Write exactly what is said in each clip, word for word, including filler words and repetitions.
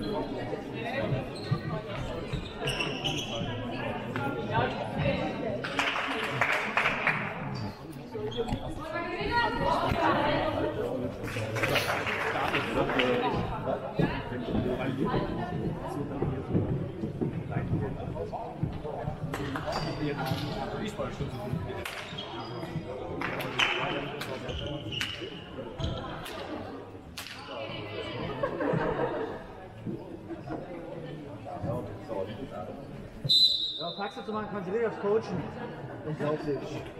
Ja, Praxis zu machen, konzentriert aufs Coachen. Unglaublich.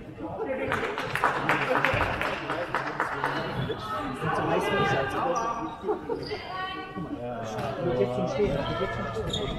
Das ist zum meisten Sicherheit. Ja, geht jetzt zum Stehen. Geht jetzt zum Stehen.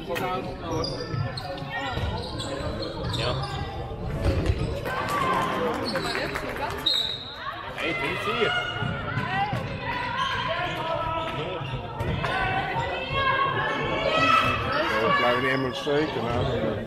Ja. Hey, wie sie? We blijven niet helemaal steken. Nou.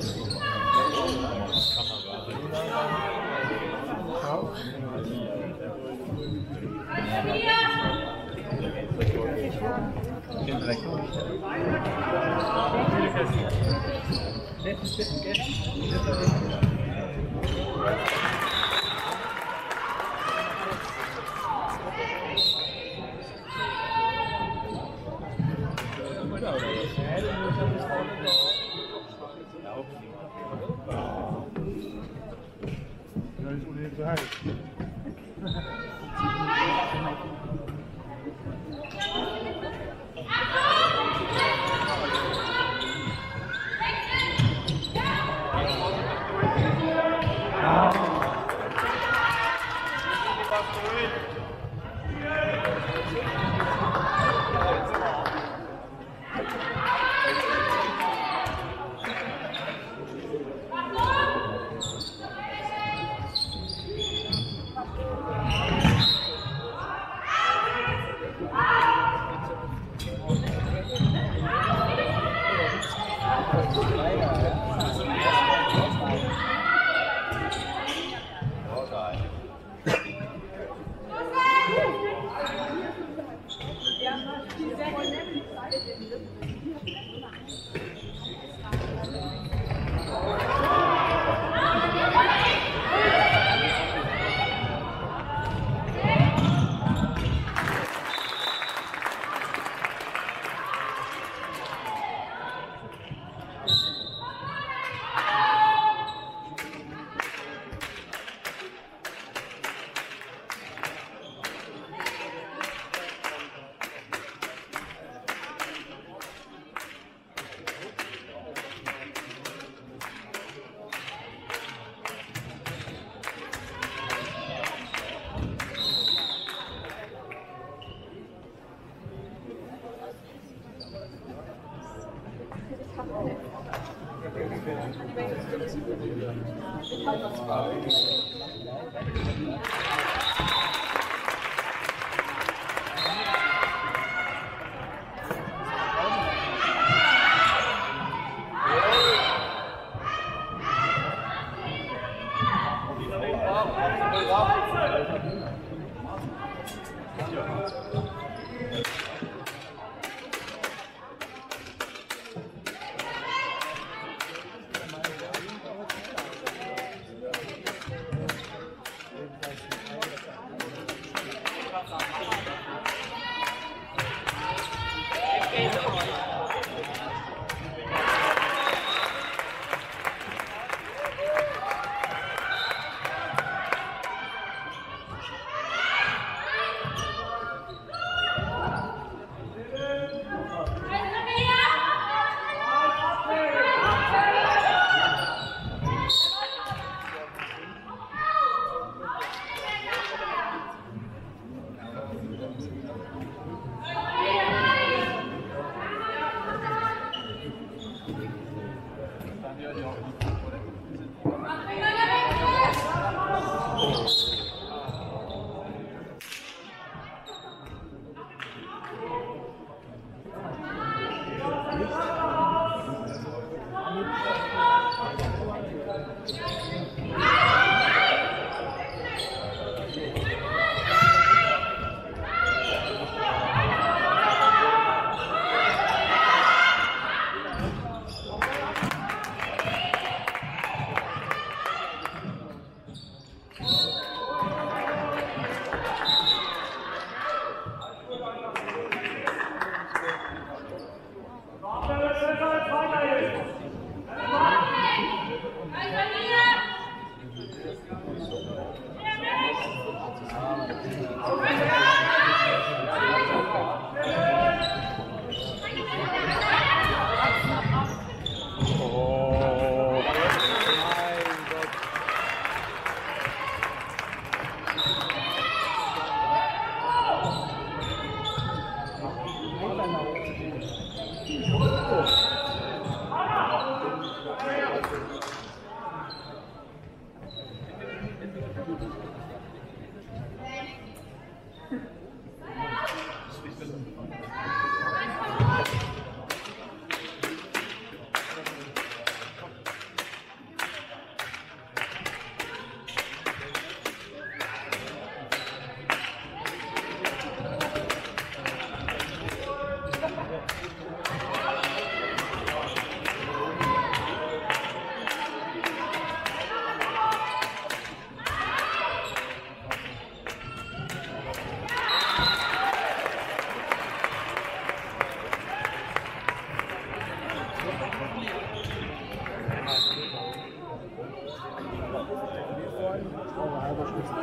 Offense.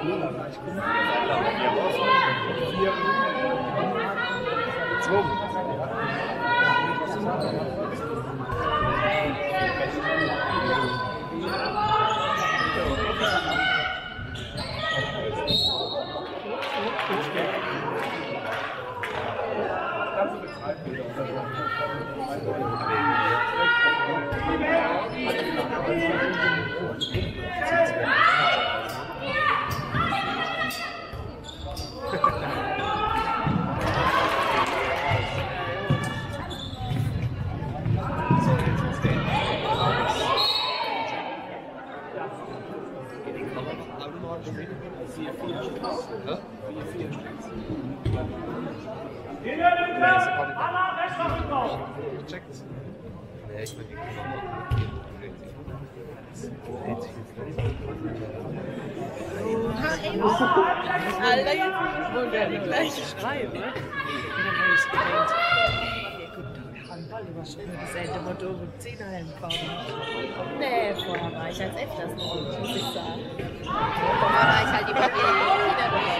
Alter, jetzt wollen wir die gleiche schreiben, ne? Und dann habe ich gemeint, hey, guten Tag, Handball, du warst schon mal das Ende Motto mit Zehnerhelm fahren. Nee, vorher war ich als öfters noch, muss ich sagen. Vorher war ich halt immer wieder durch.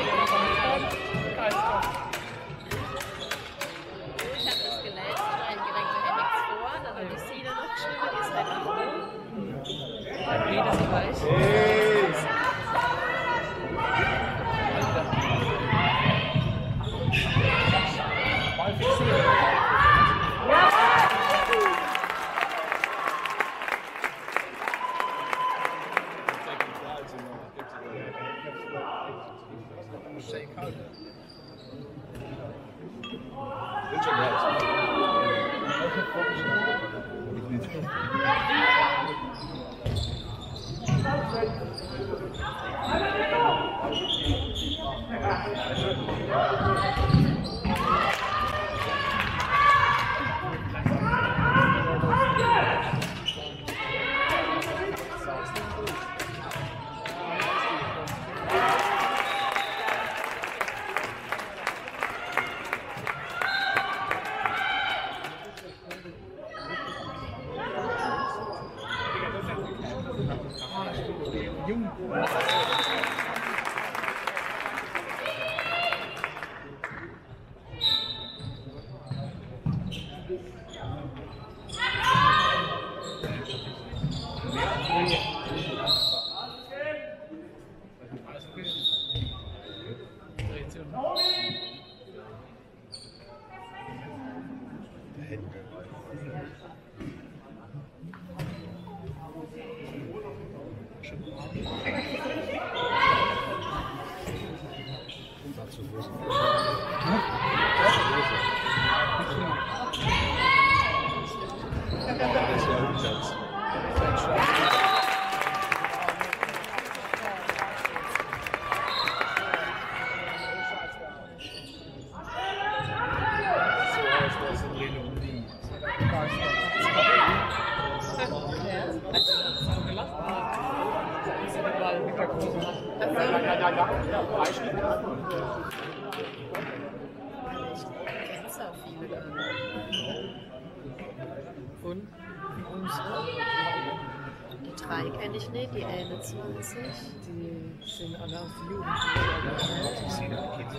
Ich habe das gelernt, ich war direkt mit M X vor, dann habe ich sie dann noch geschrieben, die ist halt auch nee, das war ich. Und? Die drei kenne ich nicht, die einundzwanzig. Die sind alle auf Jugend. Die sind alle Kinder.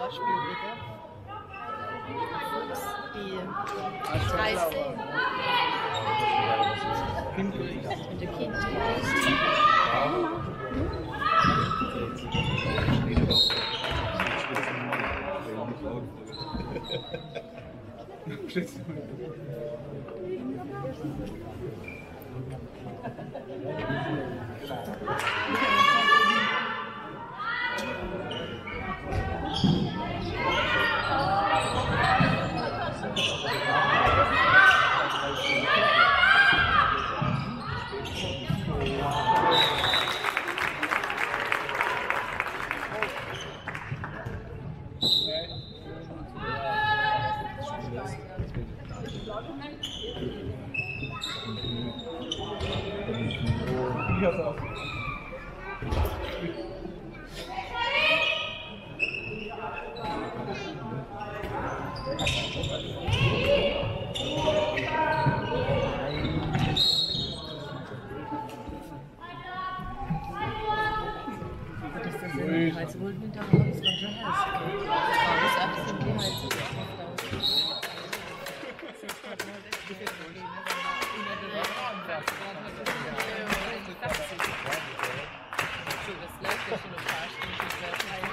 Spiel wieder. Die drei Szenen. Mit dem Kind. Also wollten wir da raus, dann schon erst. Das alles sind die halt so das läuft ja schon ein paar Stunden, das wäre kein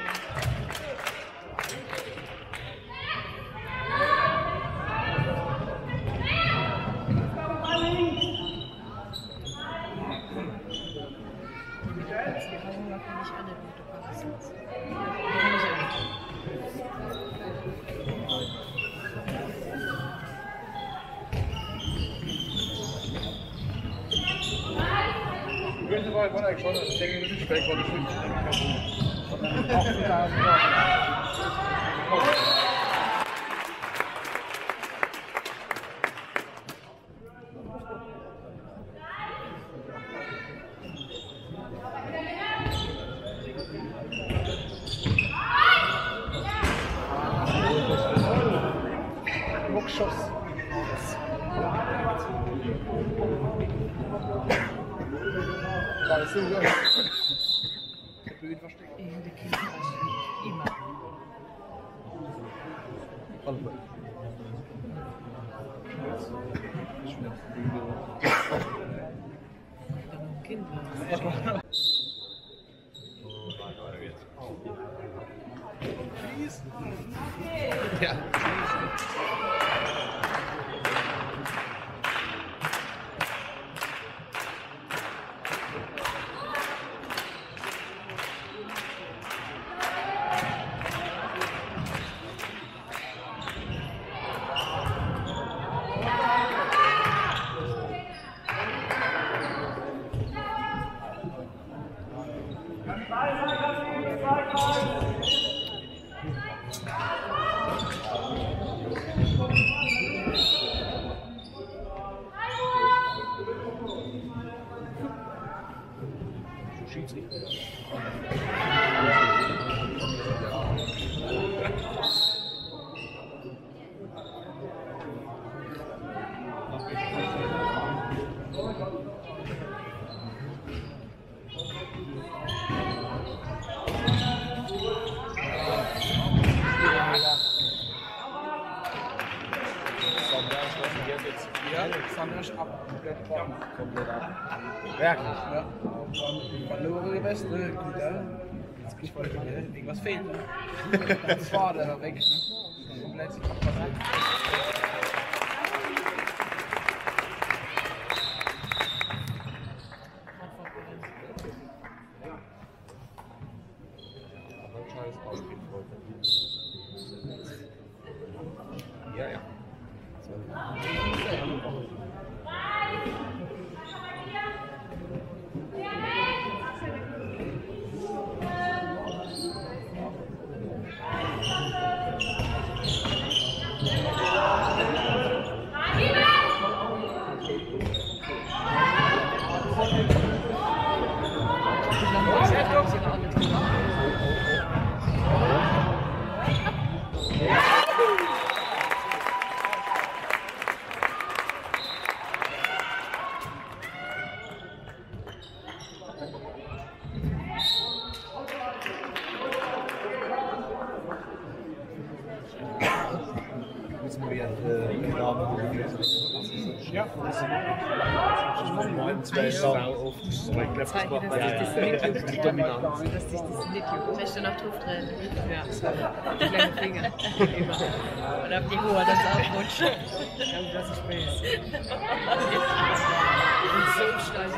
Ich wollte eigentlich schon, ich denke, das ist Speck, weil ich nicht Muckschuss. Da ist so gut. Der Blöd versteckt. Ja, der Kind versteckt. Immer. Hallo. Kind. Ja. Sanders ab, komplett ab. Komplett ab. Wirklich? Ja. Verloren die Beste, gut, ja. Jetzt bin ich voll irgendwas fehlt, ne? Das war der weg, ne? Komplett sich abgepasst. Ja, ja. So. Zwei Sau oft. Ich glaube, das Zeige, macht dass man ich das nicht ja. juckt. Dominant. Dass ich das nicht juckt. Möchtest du noch drauf drehen? Ja. Die kleinen Finger. Und auf die Ruhe, das aufrutschen. Ja, das ist Spaß. Und so steil.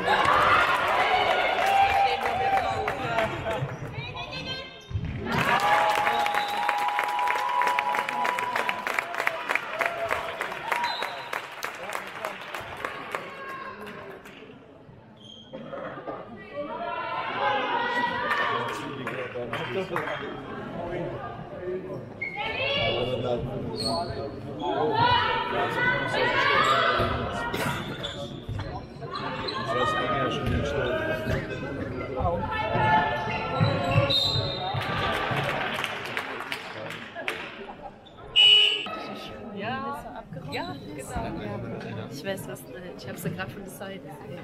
Ja, ja, genau. Ich weiß was, ich habe sie gerade von der Seite gesehen.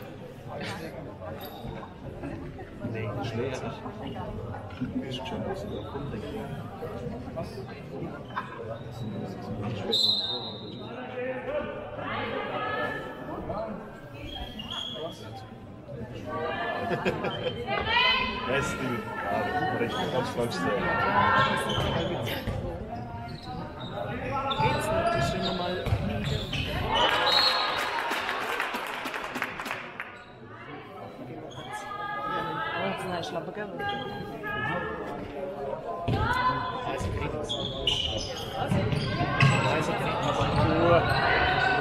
Nee, schlecht. Ist schon ein bisschen erkundig. Weißt du, aber ich kann es falsch sagen. Geht's noch, das sind wir mal. Ja, schlappe Gabe. Also kriegt es. Was? Also kriegt es.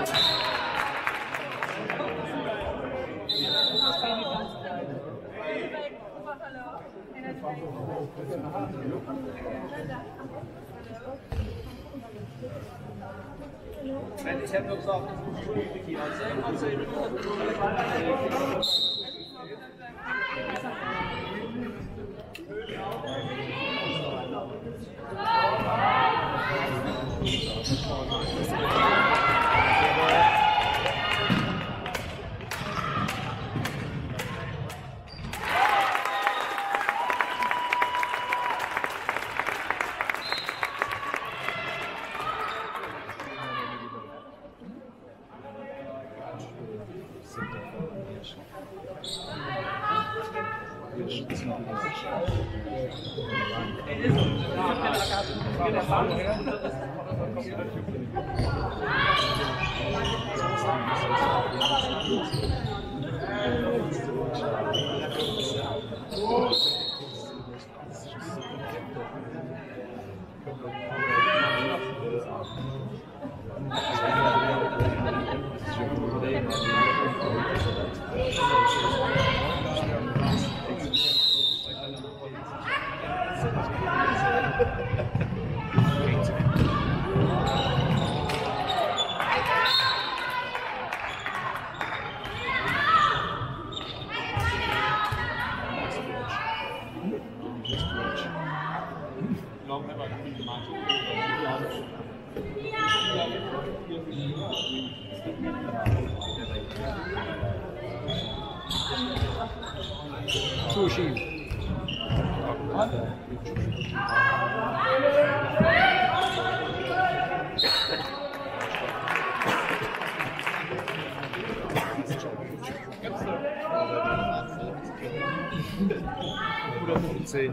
Ich habe nur gesagt, Sushi. Oder fünfzehn.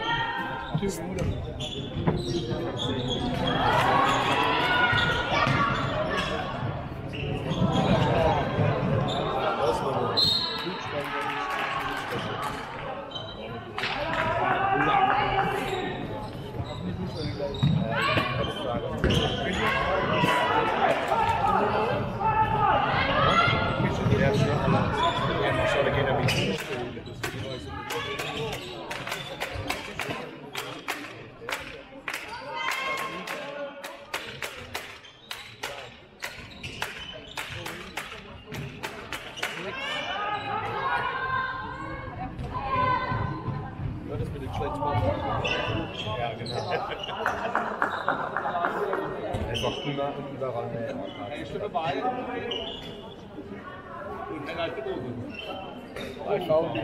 Einfach immer und überall mehr. Ich bin dabei. Und er hat gebogen. Ich schaue.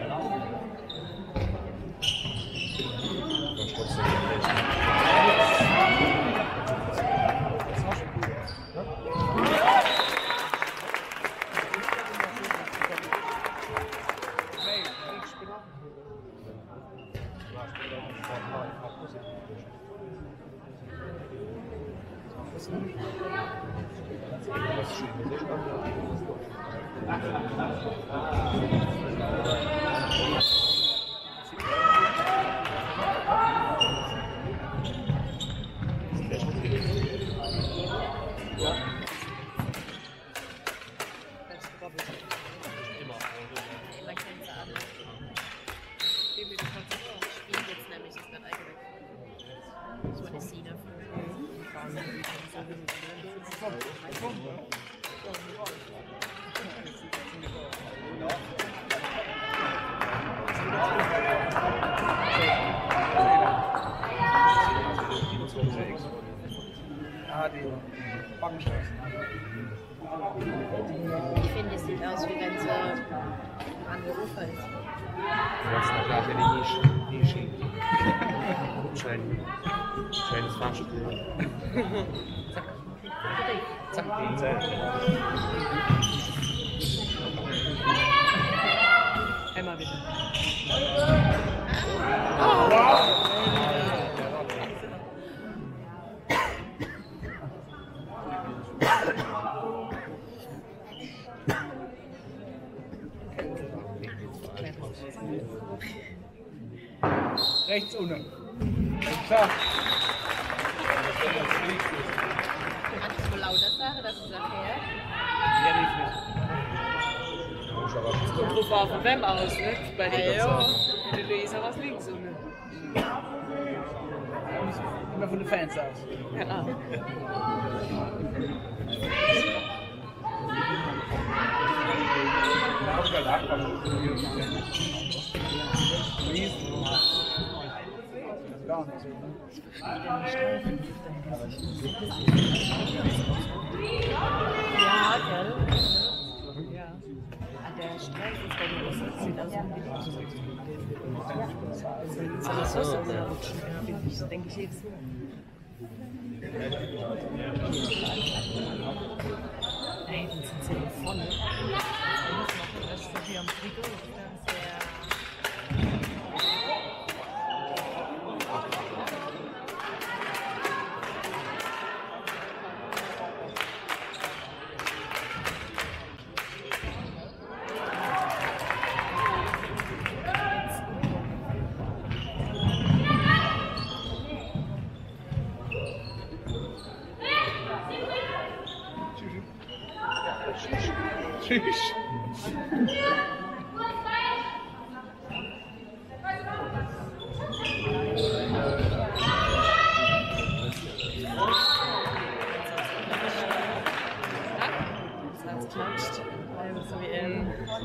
Ich finde, es sieht aus, wie wenn es an der Ufer ist. Das ist klar, wenn ich nicht, nicht schön. Schön. Schönes Fahrspiel. Zack. Zack, die Insel. Einmal wieder. Oh! Wow! Rechts unten. Klar. Kann ich wohl lauter sagen, dass es nachher? Ja, nicht. Es kommt drauf an, von wem aus, ne? Bei den Ja. Die Leser was links unten. Immer von den Fans aus. Ja. Gar nicht so, Ja, gell? Ja. Ah, der Streifen ist bei mir, das sieht aus wie ein so das Wasser rutschen, ja, denke ich jetzt. Nein, das sind sie vorne. Das ist hier am Frigo. Tschüss. Das klatscht. So wie in.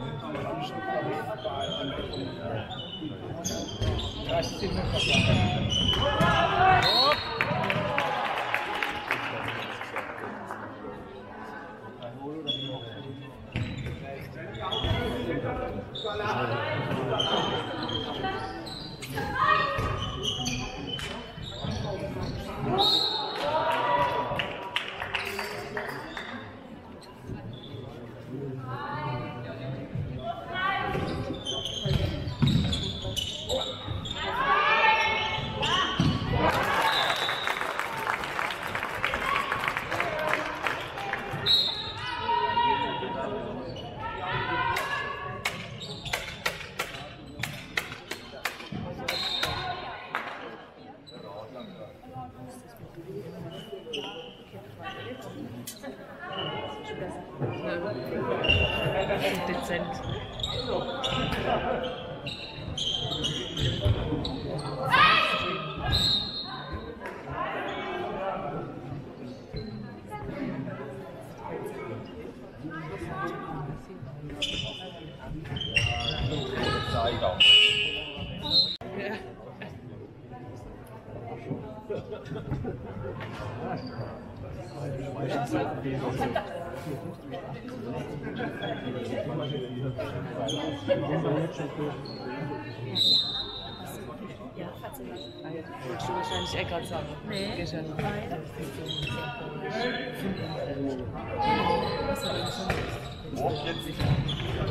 Dezent. Ja. Ja, hat sie was. Wolltest du wahrscheinlich eh gerade sagen? Nee. Gehst ja noch.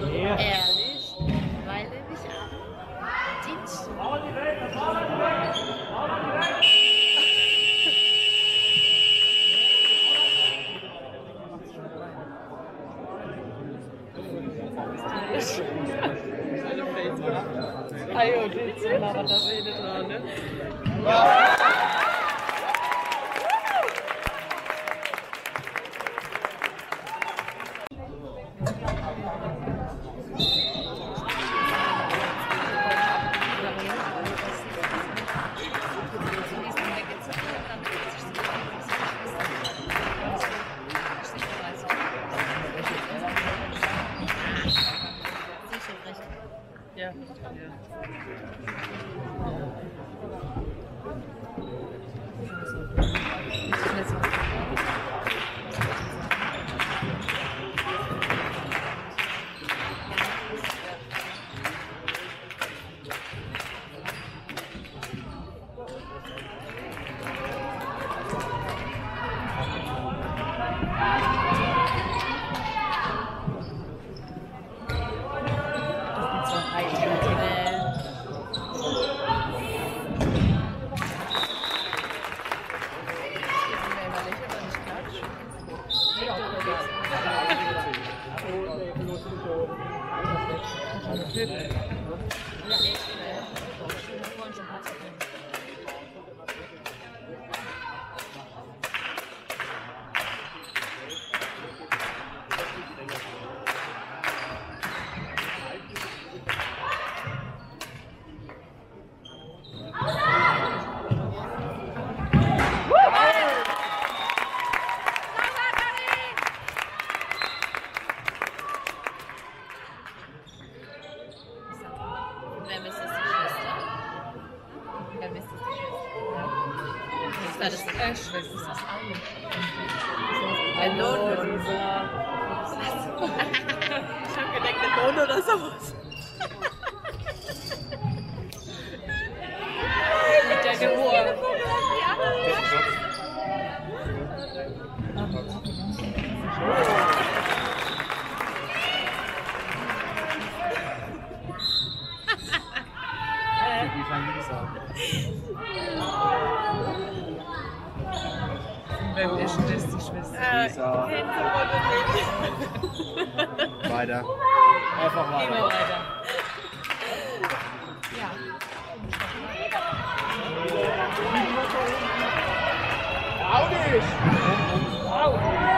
Ehrlich? Weil nämlich am Dienst. Ah ja, die Zähne, aber da sehe ich dran, ne? Ja. Das ist das Schwester. Das ist das eine. Hallo, Lisa. Ich hab gedacht, der Lohn oder sowas. Mit der Geburt. Wer ist denn das, die Schwester? Lisa. Weiter. Einfach weiter. Immer weiter. Ja. Auch nicht! Au!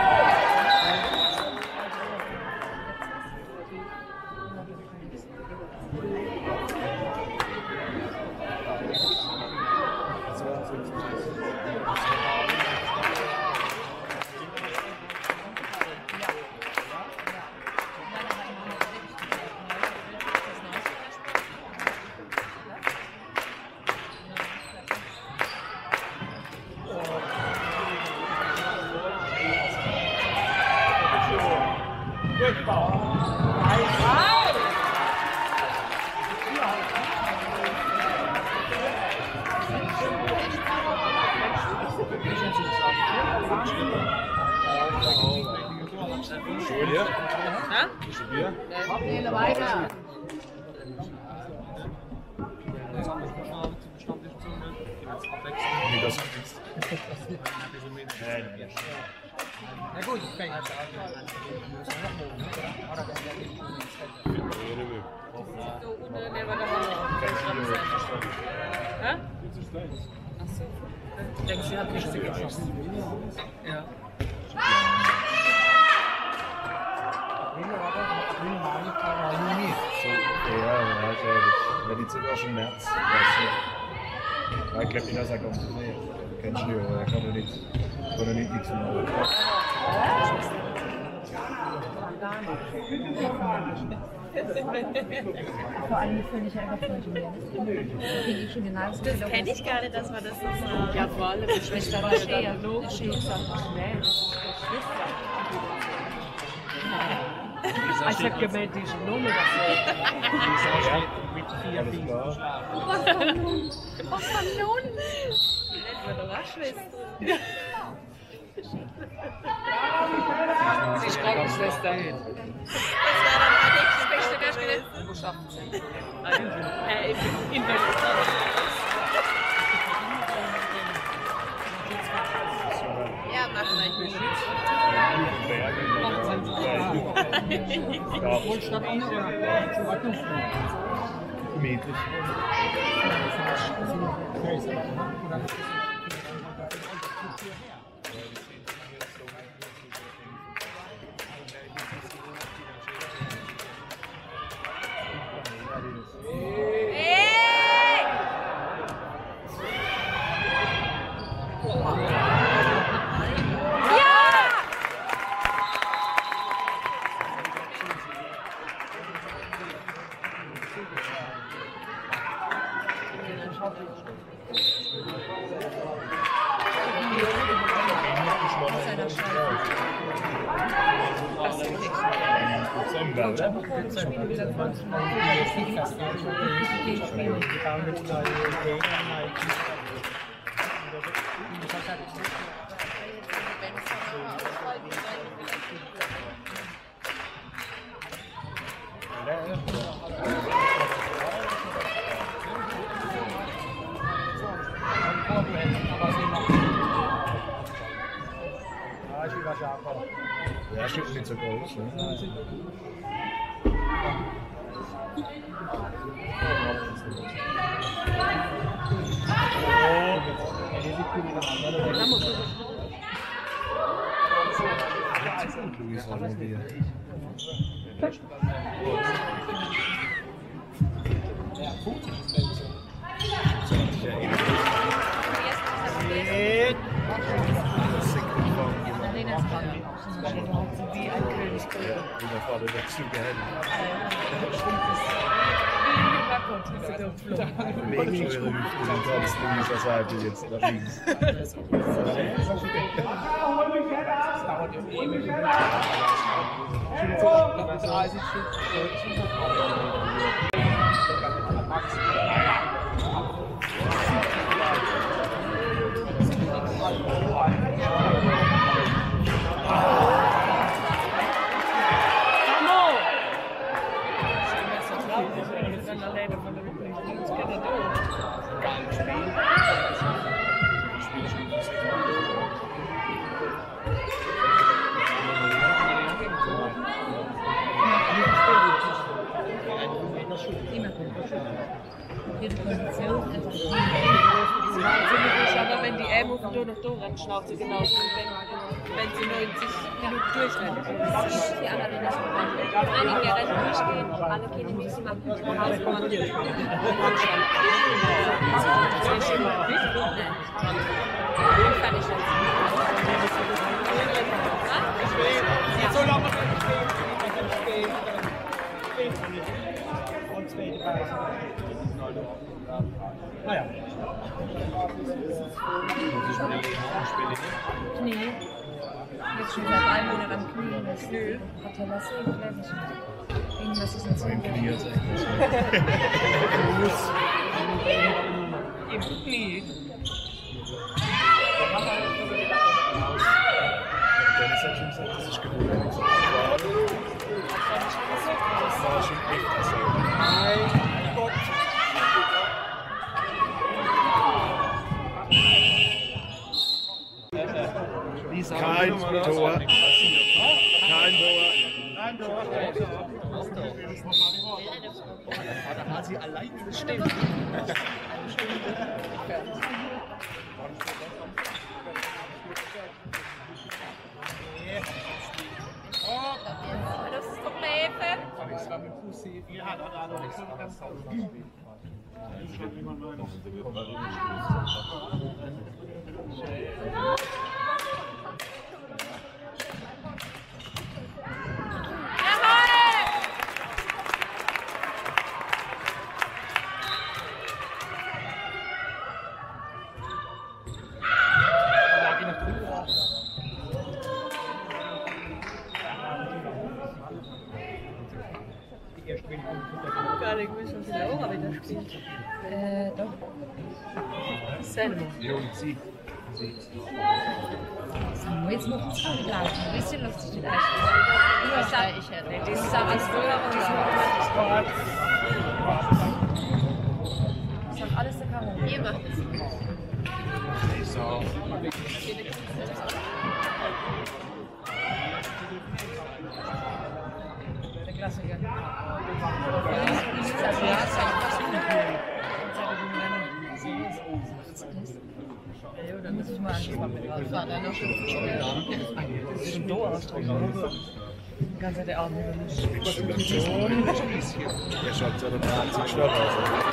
Julia? Ja? Ist ein Bier? Nee, weiter. Wie das ist. Na gut, okay. So, ohne Leber da Hä? Achso. Ich denke, sie hat nichts geschossen. Ja. So, ja, also, wenn die sogar schon März, weißt du. Ich glaube, ich sage auch, nee, kennst du nicht, aber er kann ja nichts. Kann ja nicht nichts machen. Vor allem finde ich einfach voll schwer. Ich schon genau so Das kenne ich gar nicht, dass man das so sagt. Ja, vor allem Schwester war schwer. Die Schwester war schnell. Ich hab gemeint, die ist Nummer dafür. Mit vier Alles klar. Was von nun? Die nennt man doch auch Schwester. Sie ist Krankenschwester. Das wäre dann mein nächstes Beste gewesen. Wo schaffen sie? Äh, in in Deutschland. Ja, machen wir nicht. Wohlstand an oder? gemütlich. Ja, steht nicht so groß. Ne? Luis Holloway. Wie ein König. Ja, und der Vater dazu gehalten. Legen schon ihre Hüfte und tanzt Luisa Seite jetzt nach links. Aber wenn die Elmo von Don auf Don rennt, schnauze genauso, wenn, wenn sie neunzig Minuten durchrennen. Das ist die anderen nicht so. Einige Rennen durchgehen, alle gehen in diesem Abend nach Hause und machen die kann ich jetzt. So lange naja. Knie. Jetzt schon seit einem Monat am Knie. Das hat er was nicht. Irgendwas ist jetzt so. Mein Knie ist eigentlich. Im Knie. Dennis hat schon gesagt, das ist gewohnt. Das war schon echt so. Mein Gott. Kein Tor. Kein Tor. Da hat sie allein stehen. Das ist doch Leben. Ich war mit Fußi. Ja, hat auch noch nichts ganz Gar nicht wissen, was der Aura wieder spielt. Äh, doch. Selber. Jo, sie. So, jetzt noch zwei Glas. Ein bisschen lustig vielleicht. Ich sag, ich hätte. Das ist alles früher und das ist alles der Karo. Ihr macht es. So. Der Klassiker. Ja, mal angefangen mit Radfahren. Noch schon. Das ist schon doof ausdrücken. Die ganze Zeit der Arm über mich. Der schaut so total schwach aus.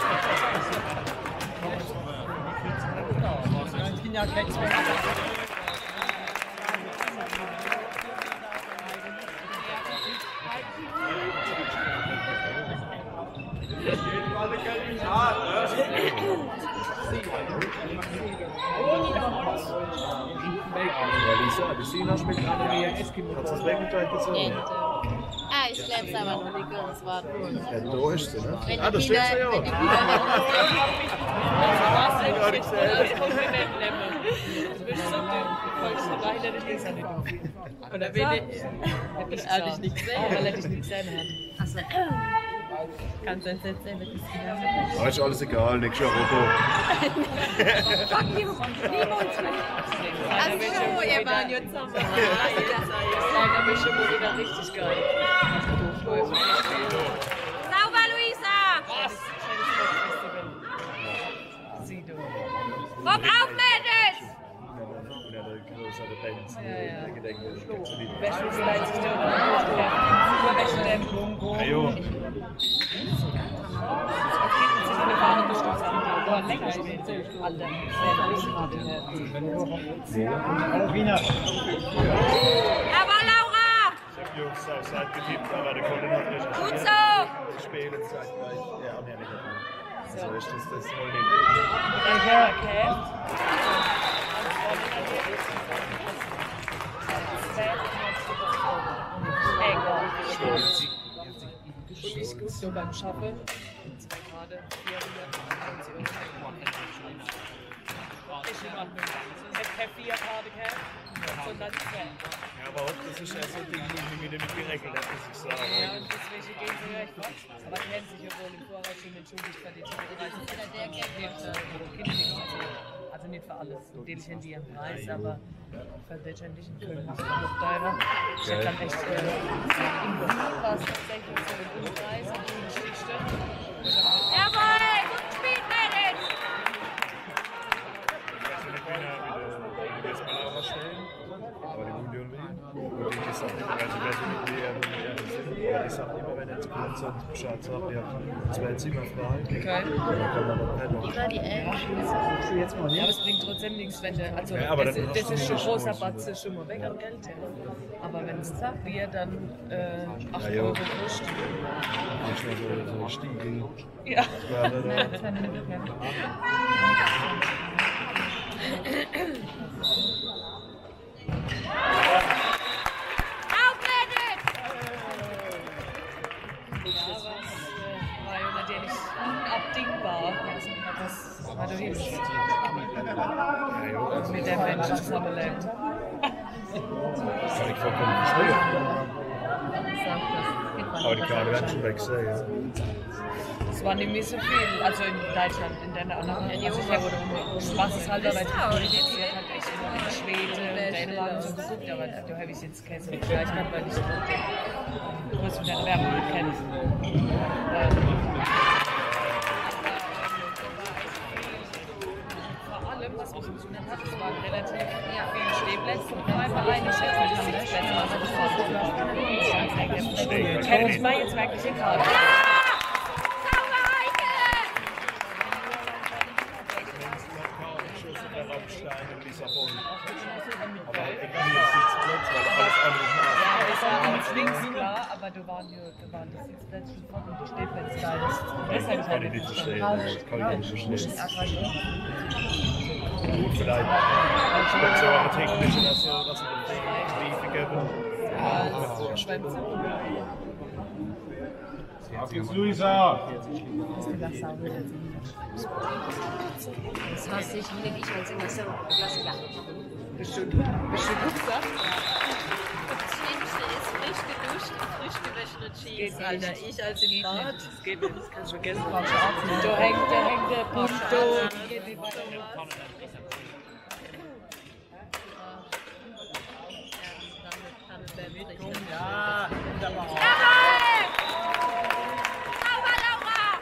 Ich bin ja gleich zwei. Ja, Lisa, Lucina schmeckt gerade wie ein Eskimo. Hat sie das Weggeteil gezogen? Ah, ich glaube es aber noch nicht, das war cool. Ja, da ist sie, ne? Wenn Ah, da die steht sie ja. Kinder- wenn die Oder will ich? Hätte ich ehrlich nicht gesehen, weil er dich nicht gesehen hat. Achso. Kannst du jetzt erzählen, mit Aber ist alles egal, nicht schon Robo. Fuck you! Niemand mehr! Achso, ihr wart jetzt zusammen. Da bin ich schon mal wieder richtig geil. Sauber, Luisa! Was? Sieh du. Komm auf, Mädels! Ja, ja. Wäsche ist leid, sich der Wäsche denn? Ja, jo. Lecker spielt. Alter. Wiener. Aber Laura! Ich hab Jungs auf Seite getippt, aber der Colin hat recherchiert. Gut so! Die spielen zeitgleich. Ja, nee, nicht. So ist das, das wohl nicht. Okay. Stolz. Und ich gucke so beim Shoppen. Und zwar gerade vierhundertneunzig Euro. Ist in Ordnung. Ich habe keine vier Karte gehabt, sondern zwei. Ja, aber auch das ist ja so ein Ding, wie mit dem geregelt hat, muss ich sagen. Ja, und deswegen gehen sie recht was. Aber kennt sich ja wohl im Voraus schon entschuldigt für die Ticketpreise. Oder der Geld Nicht für Kindertickets. Also nicht für alles. Die liegen die am Preis, aber für letztendlich in Köln ist es noch teurer. Ich habe dann echt äh, im Wien war es tatsächlich so ein Umpreis, an die Geschichte. Jawohl! Gut gespielt, Mädels! Aber die Union will. Und die sagt immer, also wer so mit mir und mir aber die sagt immer, wenn jetzt kommt, so Bescheid sagt, wir haben zwei Zimmer frei. Okay. Dann kann man dann pennen. Wie war die Elf? Ja, aber es bringt trotzdem nichts, wenn du, also Ja, aber das, dann das hast du ist schon nicht großer so- Batzen schon mal weg an Geld. Ja. Aber wenn es sagt, wir dann äh, acht Ja, jo. Euro kostet. Manchmal so, so Stiegel. Ja. Ja, da, da. Zwei Minuten. Auf, Mädels! Ja, aber es äh, war ja natürlich unabdingbar. Das war doch jetzt Ja, jo, also, mit dem Menschen zusammenlebt. das kann ich vollkommen verstehen. Aber die Karte werden schon weg sein. Ja. Es war nicht mehr so viel, also in Deutschland, in den anderen. Also ich habe Spaß ist halt, aber ich habe halt echt nur in Schweden, Dänemark und so geguckt, aber da habe ich jetzt keine so Vergleichung, weil ich kurz mit der Werbung kenne. Vor allem, was mich gewundert hat, es waren relativ ja, viele Stehplätze und mein Verein ist jetzt mit Sitzplätzen, aber das war so das kenne ich mal jetzt wirklich in Karte. Aber halt irgendwie ein Sitzplatz, weil alles andere ist Ja, das war ganz links klar, aber da waren ja, da waren die Sitzplätze schon vorne und die Stehplätze da. Das, das habe ich kann halt ich nicht nicht verstanden. verstehen. Das kann ich nicht verstehen. Ja, Gut, vielleicht wenn so eine technische oder so, dass sie den Ding Briefe geben. das ist Schwänze. Auf geht's, Luisa! Das hasse ich, wenn ich als immer so Klassiker. Bist du, bist du gut gesagt? Das Schlimmste ist frisch geduscht und frisch gewaschene Cheese. Geht, Alter. Ich als im Bad. Das geht nicht, das kannst du vergessen. Da hängt, da hängt der Punto. Geht nicht weiter. Ja, wunderbar. Jawohl! Sauber, Laura!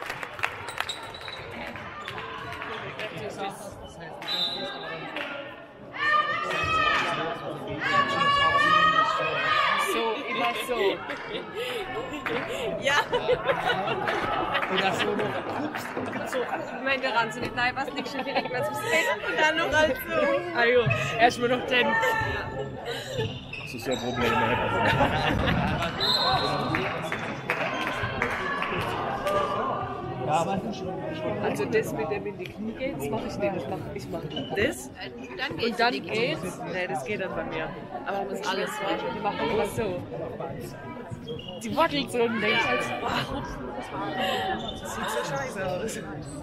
Ja. Oder so noch. So, wenn wir ran sind, nein, was nicht schon direkt mal zum Steak und dann noch als so. Ah jo, erstmal noch den. Das ist ja ein Problem. Ne? Also das mit dem in die Knie geht, das mache ich nicht. Ich mache ich mach das Dann und dann geht's. Nee, das geht dann bei mir. Aber man muss alles machen. Die machen immer so. Die wackelt so und denkt halt, wow, das sieht so scheiße aus.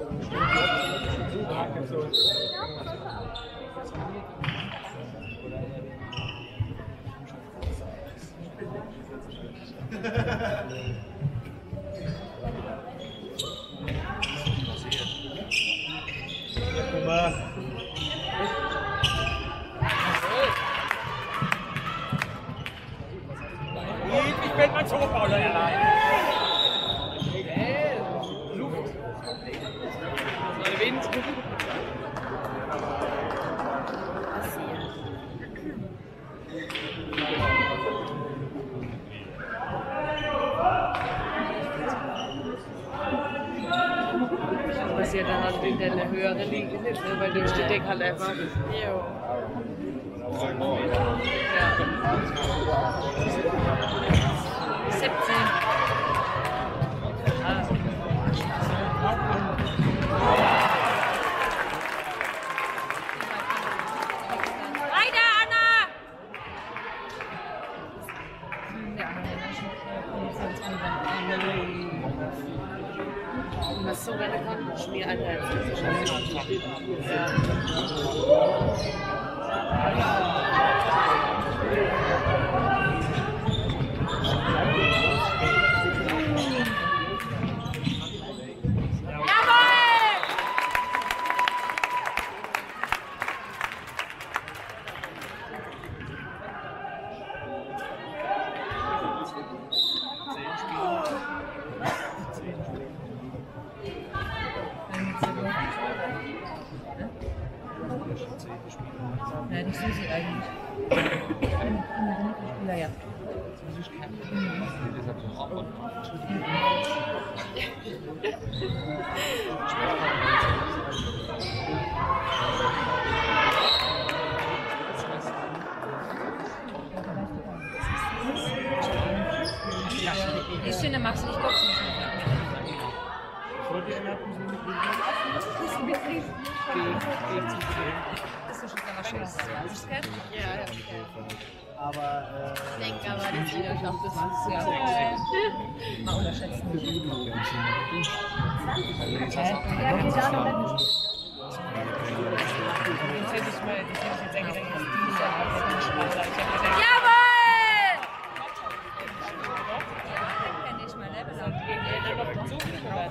Guck mal. Ich bin mein Zurückbauer allein. Luft. Der Wind. Passiert dann halt in der höheren Liga nicht, ne? Weil durch den Deck halt einfach. Jo. Ja. siebzehn. Ah. Weiter, Anna! Wenn man so rennen kann, Schmier anreizen. Ja. Ja, das ist sie eigentlich. Naja. Die Schöne magst du nicht boxen. Aber Ich denke aber, das ist ich glaube, das ist ja mal unterschätzen. Jetzt hätte ich mal, das hätte ich jetzt eigentlich gedacht, dass diese Art von Spaß hat. Ich habe gedacht, Jawohl! Kenn ich mal Level ab. er noch dazu gehört.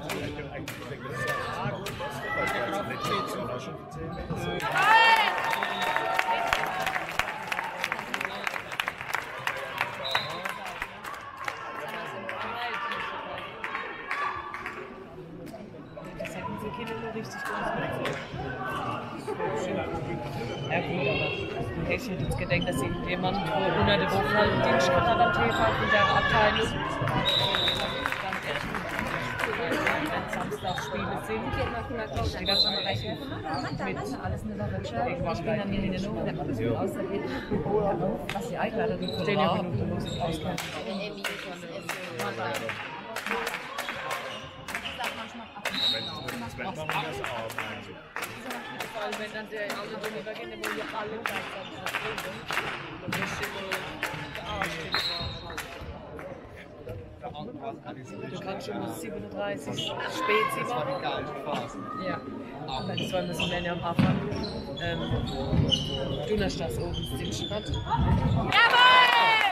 Das hat diese Kinder nur richtig groß mit. Ja gut, aber ich hätte jetzt gedacht, dass jemand, wo unter der Woche halt den Karate hat in der Abteilung. Wenn Samstagsspiele sind, steht das schon recht mit. Alles eine Woche Chat. Ich bin dann hier in der Not, der alles gut aussieht. Was die eingeladen hat, Zehn Minuten muss ich auskennen. Vor allem wenn dann der alle Dinge beginnen, wo wir alle gleichzeitig verstehen. Und das ist so du kannst schon bis siebenunddreißig Spezi machen. Ja. Aber das wollen wir so nennen am Anfang. Ähm, Donnerstags oben sind Stadt. Jawohl!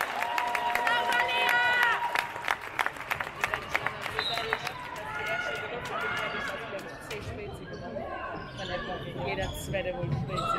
Jeder zweite wohl Spezi.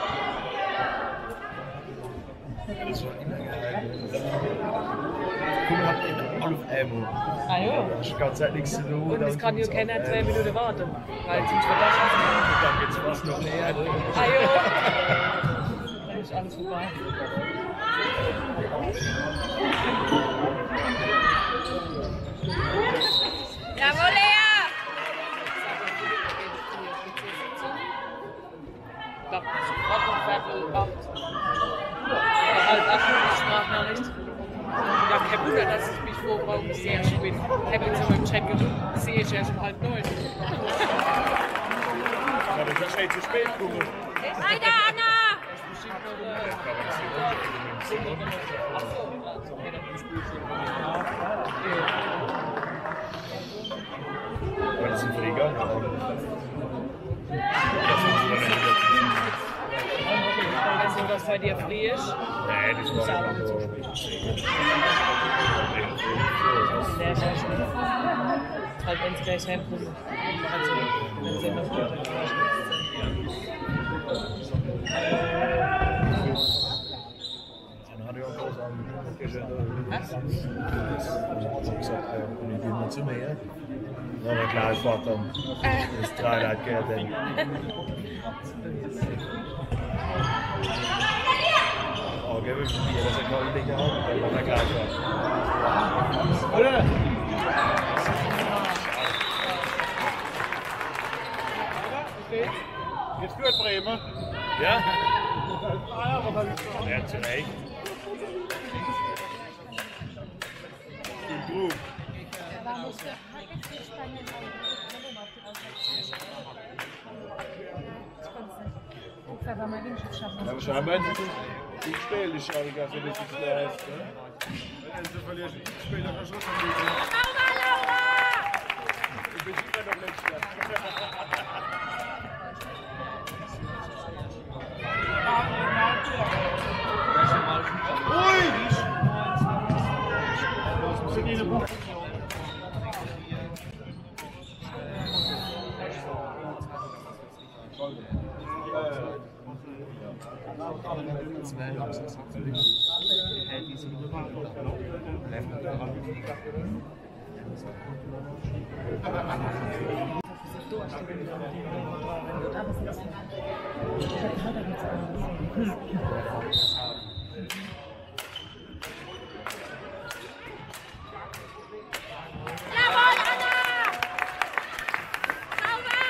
Guck mal, alle auf einmal. Ah ja. Ich kann Zeit nichts zu tun. Und es kann ja keiner zwei Minuten warten, weil sonst verpassen Und dann geht's fast noch näher. sie. Ah ja. Dann ist alles vorbei. Jawohl, Lea! Ich glaube, das ist auch fertig gemacht. Halt auch eine Sprachnachricht. Ja, kein Wunder, dass ich mich vorbrauche, ich sehe ja schon mit. Ich habe jetzt in meinem Chat gedrückt, sehe ich ja schon halb neun. Aber das ist zu spät, gucken. Weiter, Anna! Aber das sind Flieger. Weißt du, was bei dir fliehst? Nee, die ist gar nicht so. Der ist ja schon. Halt, wenn es gleich heimkommt. Also, wenn sie noch gut Dann hat er auch was an. Was? Ich hab gesagt, wir gehen mal zu mir. Ja, aber klar, ich warte dann. Das Dreiheit geht dann. Oh, gib mir Bier, das ist ein Ding auch, weil man gleich war. Oder? Jetzt führt Bremen. Ja? Ja, zu Recht. Gut, gut. Aber scheinbar sind sie die Spiele schon, die ganze Zeit ist der erste. Wenn sie verlieren, die Spiele noch schon von mir. Laura, Laura! Ich bin immer noch letzter. Jawohl, Anna! Sauber!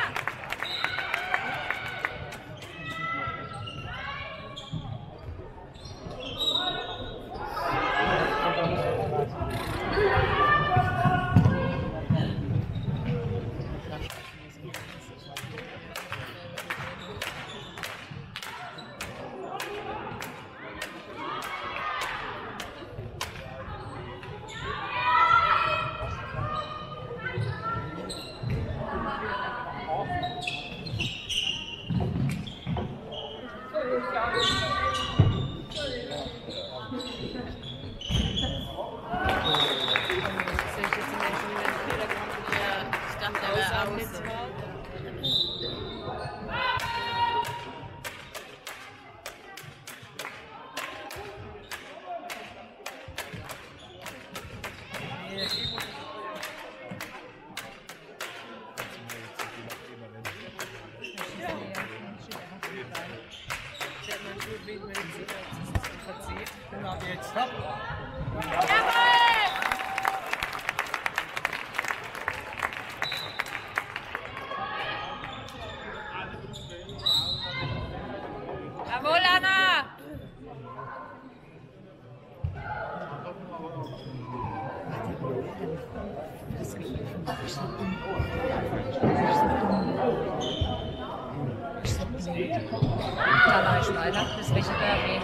Jawohl, Anna! Da war ich weiter, bis welche Derby.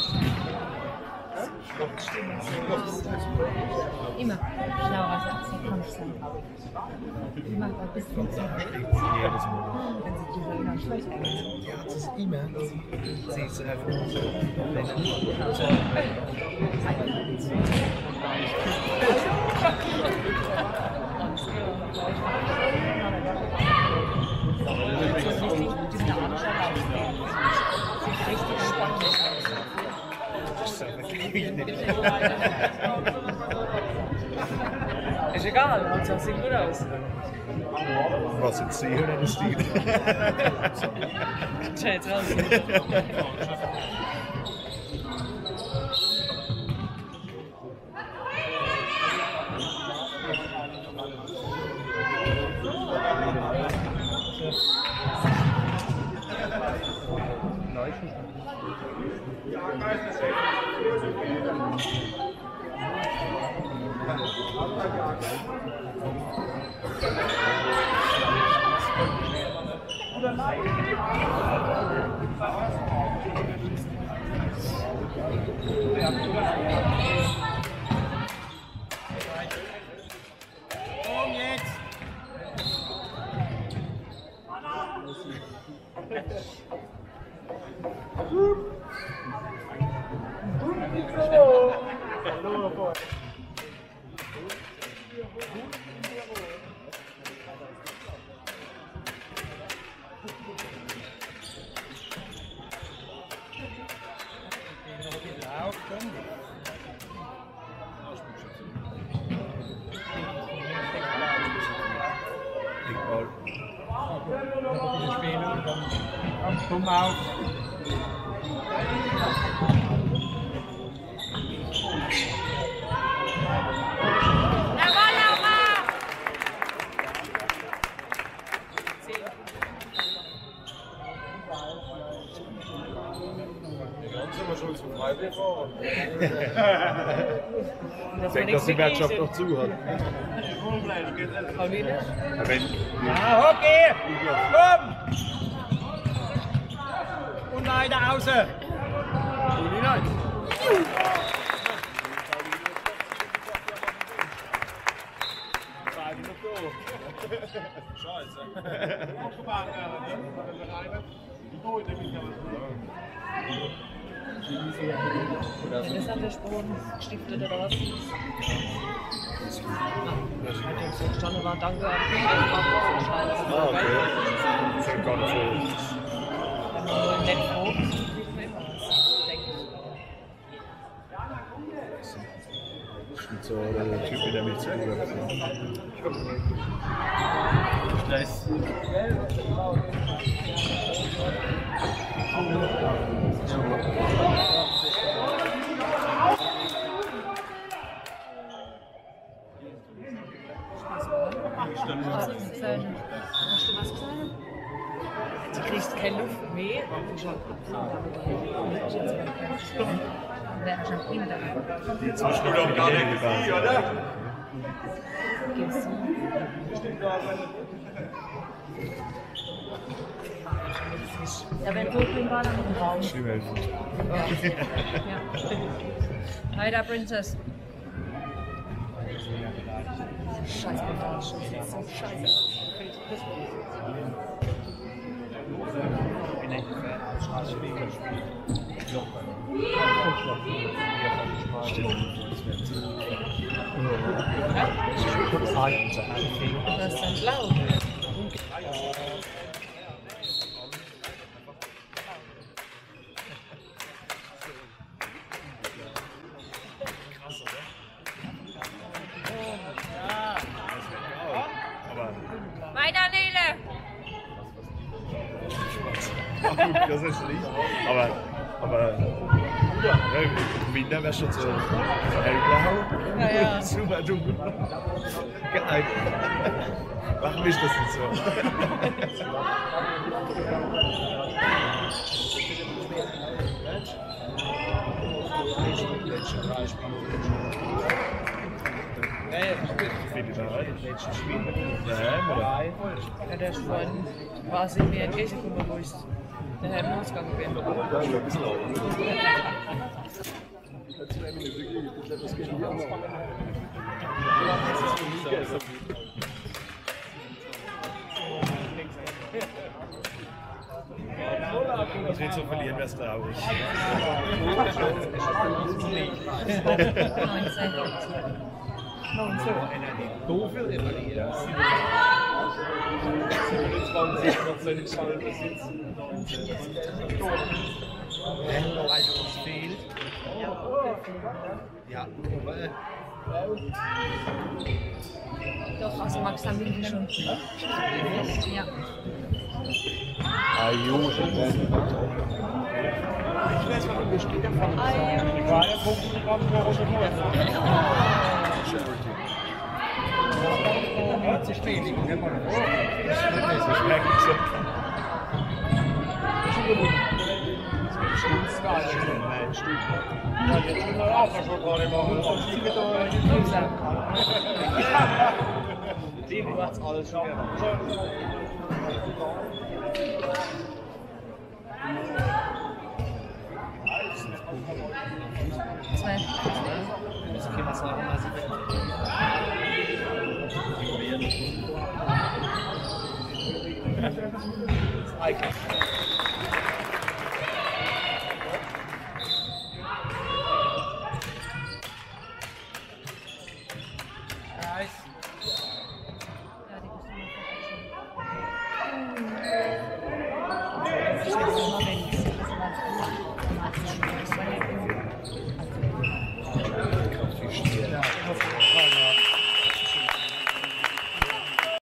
Immer. Laura sagt, sie kommt. Die macht ein bisschen zu. Jedes Mal. Wenn sie die Hörer schlecht eingezogen. Ja, das ist immer. Sie ist einfach so. Richtig spannend. Ist egal, Hauptsache sieht gut aus. Was jetzt sie oder das Stil? Schau jetzt raus. Komm jetzt! Komm auf! Ich denke, dass die Wirtschaft noch zu hat. Pauline? Wenn, Ja, okay! Komm! Und weiter außen! Wenn das an der Sprung stiftet oder was? Ich hatte so verstanden, war danke an die Scheiße. ah, okay. Das ist gar nicht so. Wenn man so nett froh ist, ruft man immer was, denke ich. Das ist nicht so der Typ, der mich zu tun hat. Stress. Hast du was gesagt? Du kriegst keine Luft mehr. Du schon Werden schon Kinder. Die zwischendurch gar nicht gefahren, oder? Ja, wenn Brooklyn war, dann im Raum. Schwimmhelfen. Ja. Hi, da Princess. Scheiße, das ist so scheiße. Das ist dann blau. Weiter, Nele! Das ist nicht. Aber, aber ja, im Winter wäre schon so, so hellblau. Ja, ja. Super dunkel. Geil. Warum ist das nicht so? Finde ich auch. Ja, oder? Ja, der ist vorhin quasi in die Käse gekommen, wo ich daheim losgegangen bin. Das wird so verlieren, wär's traurig. So viel evaluiert. siebenundzwanzig Prozent Ballbesitz. Also uns fehlt. Ja, aber. Doch, also Max haben wir schon. Ja. Ah, Junge, schon gut. Ich weiß, warum wir stehen davon. Ah, ja. Die war ja Punkte für Rote zu spät. Das ist schrecklich so. Nein, stimmt. Ja, jetzt schon mal auch schon gerade machen. Die macht's alles schon. Zwei. Das kann man sagen, also wenn.